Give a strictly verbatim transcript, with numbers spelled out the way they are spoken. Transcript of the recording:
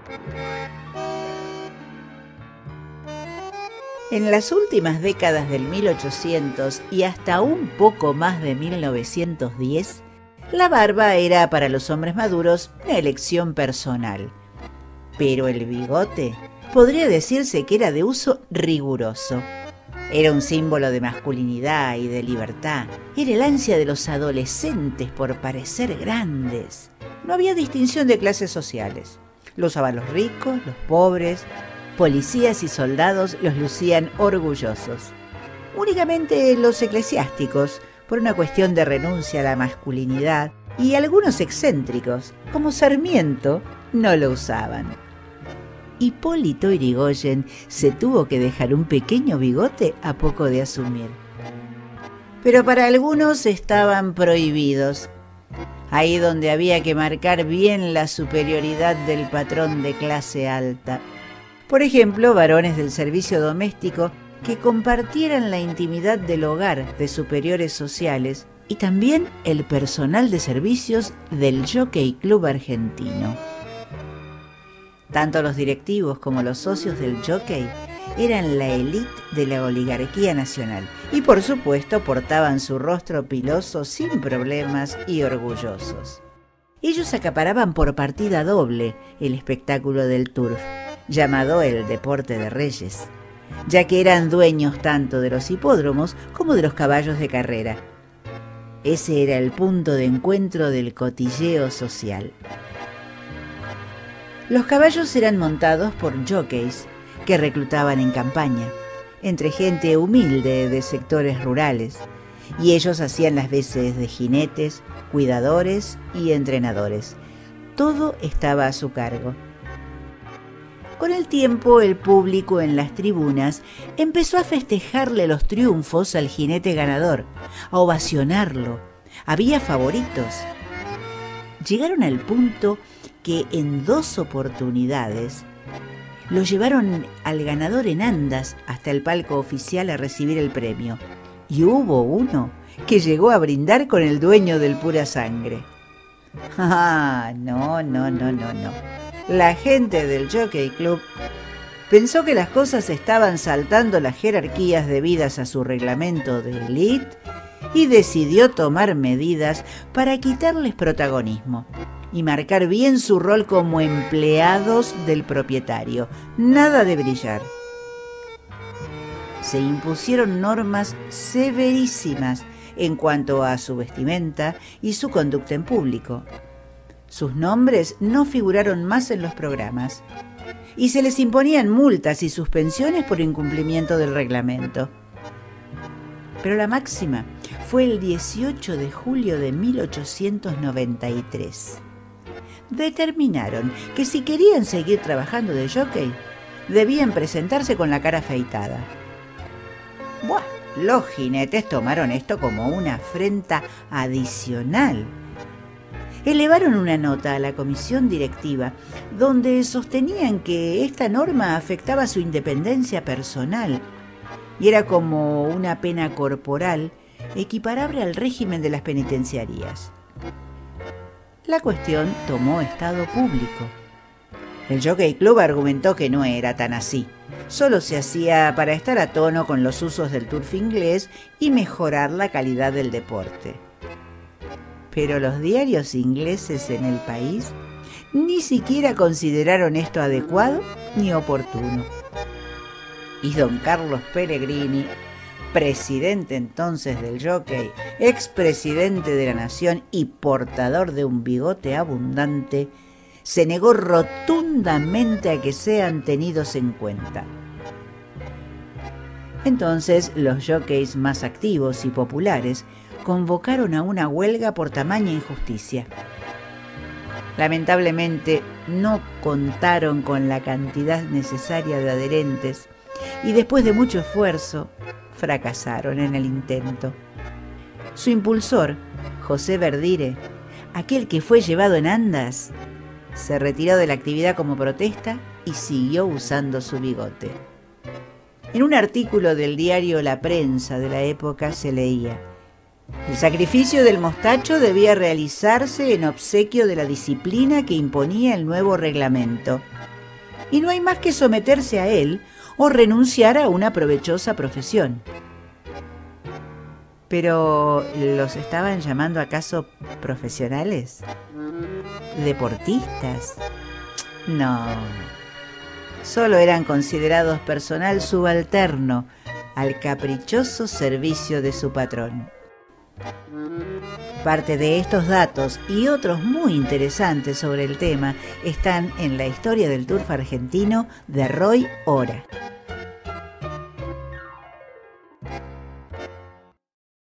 En las últimas décadas del mil ochocientos y hasta un poco más de mil novecientos diez, la barba era para los hombres maduros una elección personal. Pero el bigote podría decirse que era de uso riguroso. Era un símbolo de masculinidad y de libertad. Era el ansia de los adolescentes por parecer grandes. No había distinción de clases sociales. Lo usaban los ricos, los pobres, policías y soldados los lucían orgullosos. Únicamente los eclesiásticos, por una cuestión de renuncia a la masculinidad, y algunos excéntricos, como Sarmiento, no lo usaban. Hipólito Yrigoyen se tuvo que dejar un pequeño bigote a poco de asumir. Pero para algunos estaban prohibidos, ahí donde había que marcar bien la superioridad del patrón de clase alta. Por ejemplo, varones del servicio doméstico que compartieran la intimidad del hogar de superiores sociales y también el personal de servicios del Jockey Club argentino. Tanto los directivos como los socios del Jockey eran la élite de la oligarquía nacional y por supuesto portaban su rostro piloso sin problemas y orgullosos. Ellos acaparaban por partida doble el espectáculo del turf, llamado el deporte de reyes, ya que eran dueños tanto de los hipódromos como de los caballos de carrera. Ese era el punto de encuentro del cotilleo social. Los caballos eran montados por jockeys que reclutaban en campaña, entre gente humilde de sectores rurales, y ellos hacían las veces de jinetes, cuidadores y entrenadores. Todo estaba a su cargo. Con el tiempo, el público en las tribunas empezó a festejarle los triunfos al jinete ganador, a ovacionarlo. Había favoritos. Llegaron al punto que en dos oportunidades lo llevaron al ganador en andas hasta el palco oficial a recibir el premio. Y hubo uno que llegó a brindar con el dueño del Pura Sangre. Ah, no, no, no, no, no. La gente del Jockey Club pensó que las cosas estaban saltando las jerarquías debidas a su reglamento de élite y decidió tomar medidas para quitarles protagonismo y marcar bien su rol como empleados del propietario. Nada de brillar. Se impusieron normas severísimas en cuanto a su vestimenta y su conducta en público. Sus nombres no figuraron más en los programas y se les imponían multas y suspensiones por incumplimiento del reglamento. Pero la máxima fue el dieciocho de julio de mil ochocientos noventa y tres. Determinaron que si querían seguir trabajando de jockey, debían presentarse con la cara afeitada. Buah, los jinetes tomaron esto como una afrenta adicional. Elevaron una nota a la comisión directiva donde sostenían que esta norma afectaba su independencia personal y era como una pena corporal equiparable al régimen de las penitenciarías. La cuestión tomó estado público. El Jockey Club argumentó que no era tan así. Solo se hacía para estar a tono con los usos del turf inglés y mejorar la calidad del deporte. Pero los diarios ingleses en el país ni siquiera consideraron esto adecuado ni oportuno. Y don Carlos Pellegrini, presidente entonces del Jockey, expresidente de la Nación y portador de un bigote abundante, se negó rotundamente a que sean tenidos en cuenta. Entonces los jockeys más activos y populares convocaron a una huelga por tamaña injusticia. Lamentablemente no contaron con la cantidad necesaria de adherentes y después de mucho esfuerzo fracasaron en el intento. Su impulsor, José Verdire, aquel que fue llevado en andas, se retiró de la actividad como protesta y siguió usando su bigote. En un artículo del diario La Prensa de la época se leía: el sacrificio del mostacho debía realizarse en obsequio de la disciplina que imponía el nuevo reglamento. y no hay más que someterse a él o renunciar a una provechosa profesión. ¿Pero los estaban llamando acaso profesionales? ¿Deportistas? No, solo eran considerados personal subalterno al caprichoso servicio de su patrón. Parte de estos datos y otros muy interesantes sobre el tema están en la historia del turf argentino de Roy Ora.